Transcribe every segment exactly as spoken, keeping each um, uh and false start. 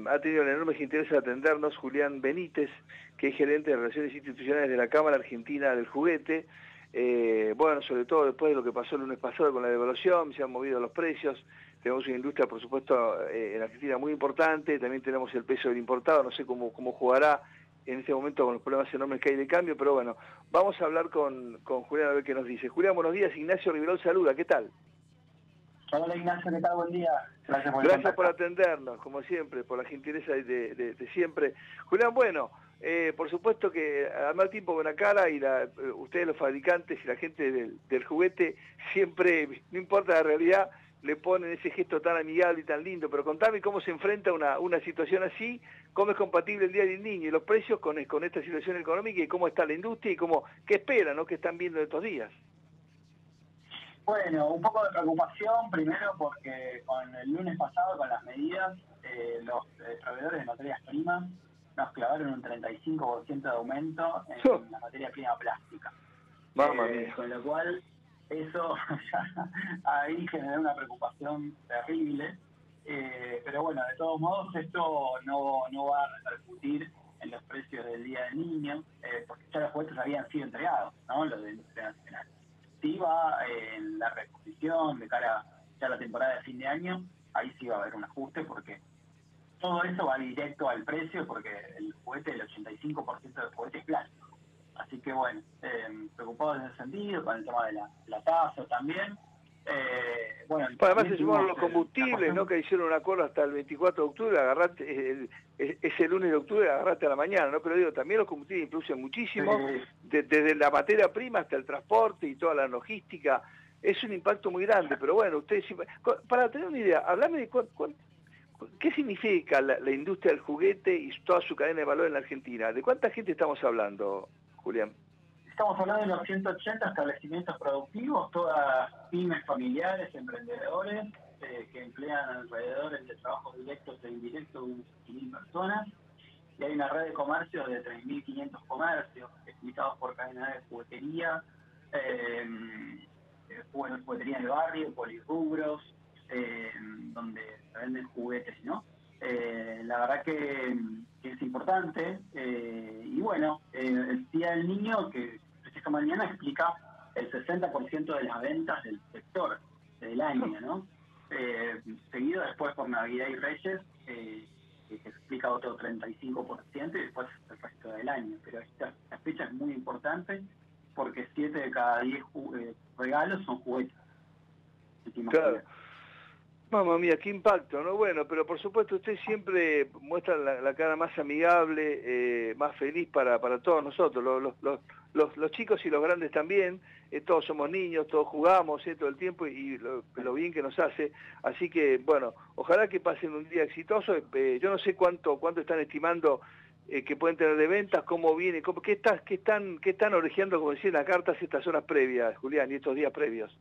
ha tenido el enorme interés de atendernos Julián Benítez, que es gerente de Relaciones Institucionales de la Cámara Argentina del Juguete. Eh, bueno, sobre todo después de lo que pasó el lunes pasado con la devaluación, se han movido los precios, tenemos una industria, por supuesto, eh, en Argentina muy importante, también tenemos el peso del importado, no sé cómo, cómo jugará en este momento con los problemas enormes que hay de cambio, pero bueno, vamos a hablar con, con Julián a ver qué nos dice. Julián, buenos días, Ignacio Riverol saluda, ¿qué tal? Hola Ignacio, ¿qué tal? Buen día. Gracias por el Gracias contacto. por atendernos, como siempre, por la gentileza de, de, de siempre. Julián, bueno, eh, por supuesto que al mal tiempo buena cara y la, ustedes los fabricantes y la gente del, del juguete siempre, no importa la realidad, le ponen ese gesto tan amigable y tan lindo, pero contame cómo se enfrenta una, una situación así, cómo es compatible el Día del Niño y los precios con, con esta situación económica y cómo está la industria y cómo, qué esperan, ¿no? ¿Qué están viendo estos días? Bueno, un poco de preocupación, primero porque con el lunes pasado, con las medidas, eh, los eh, proveedores de materias primas nos clavaron un treinta y cinco por ciento de aumento en Oh, la materia prima plástica. mamma Eh, mía. con lo cual, eso ya ahí generó una preocupación terrible. Eh, pero bueno, de todos modos, esto no, no va a repercutir en los precios del Día del Niño, eh, porque ya los juguetes habían sido entregados, ¿no? Los de Industria Nacional. Sí va eh, en la reposición de cara ya a la temporada de fin de año, ahí sí va a haber un ajuste porque todo eso va directo al precio porque el juguete, el ochenta y cinco por ciento del juguete es plástico. Así que bueno, eh, preocupados en ese sentido, con el tema de la, la tasa también. Eh, bueno, Bueno, además también se sumaron tuvimos los el, la combustibles, ¿no? cuestión. Que hicieron un acuerdo hasta el veinticuatro de octubre, agarrate, el, ese lunes de octubre agarrate a la mañana, ¿no? Pero digo, también los combustibles influyen muchísimo, Eh, de, desde la materia prima hasta el transporte y toda la logística, es un impacto muy grande, pero bueno, ustedes, para tener una idea, hablame de cuánto, cuánto, qué significa la, la industria del juguete y toda su cadena de valor en la Argentina. ¿De cuánta gente estamos hablando, Julián? Estamos hablando de los ciento ochenta establecimientos productivos, todas pymes familiares, emprendedores, eh, que emplean alrededor de trabajos directos e indirectos de unas ocho mil personas. Y hay una red de comercios de tres mil quinientos comercios, explicados por cadenas de juguetería, eh, juguetería en el barrio, polirrubros, eh, donde se venden juguetes, ¿no? Eh, la verdad que, que es importante. Eh, y bueno, eh, el Día del Niño, que esta mañana explica el sesenta por ciento de las ventas del sector del año, ¿no? Eh, seguido después por Navidad y Reyes, eh, que explica otro treinta y cinco por ciento y después el resto del año. Pero esta, esta fecha es muy importante porque siete de cada diez eh, regalos son juguetes. Claro. Mamma mía, qué impacto, ¿no? Bueno, pero por supuesto usted siempre muestra la, la cara más amigable, eh, más feliz para, para todos nosotros, los, los, los, los, los chicos y los grandes también, eh, todos somos niños, todos jugamos eh, todo el tiempo y, y lo, lo bien que nos hace, así que bueno, ojalá que pasen un día exitoso, eh, yo no sé cuánto, cuánto están estimando eh, que pueden tener de ventas, cómo viene, cómo, qué, está, qué, están, qué están orejeando, como decía en la carta, estas horas previas, Julián, y estos días previos.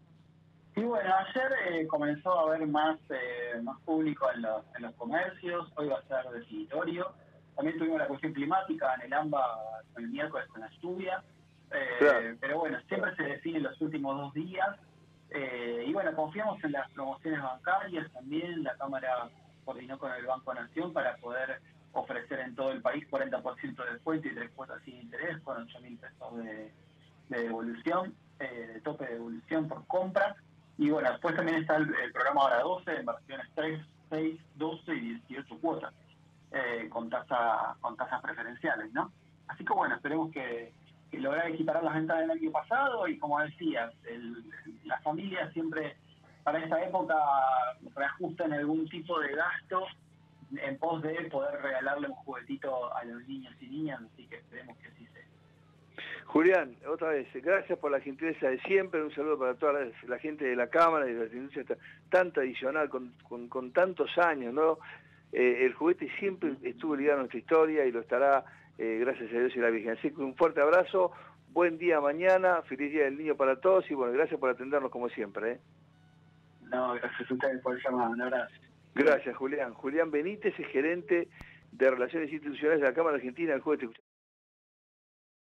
Y bueno, ayer eh, comenzó a haber más eh, más público en los, en los comercios, hoy va a ser definitorio. También tuvimos la cuestión climática en el AMBA el miércoles con la lluvia, eh, Claro. pero bueno, siempre se define los últimos dos días. Eh, y bueno, confiamos en las promociones bancarias también, la Cámara coordinó con el Banco Nación para poder ofrecer en todo el país cuarenta por ciento de descuento y tres cuotas sin interés con ocho mil pesos de, de devolución, eh, de tope de devolución por compra. Y bueno, después también está el, el programa Hora doce, en versiones tres, seis, doce y dieciocho cuotas, eh, con tasa, con tasas preferenciales, ¿no? Así que bueno, esperemos que, que lograr equiparar las ventas del año pasado y como decías, el, la familia siempre para esta época reajustan algún tipo de gasto en pos de poder regalarle un juguetito a los niños y niñas, así que esperemos que así sea. Julián, otra vez, gracias por la gentileza de siempre, un saludo para toda la, la gente de la Cámara y de la industria tan tradicional, con, con, con tantos años, ¿no? Eh, el juguete siempre estuvo ligado a nuestra historia y lo estará, eh, gracias a Dios y la Virgen. Así que un fuerte abrazo, buen día mañana, feliz Día del Niño para todos y bueno, gracias por atendernos como siempre. ¿eh? No, gracias a ustedes por el llamado, un abrazo. Gracias, Julián. Julián Benítez es gerente de Relaciones Institucionales de la Cámara Argentina del Juguete.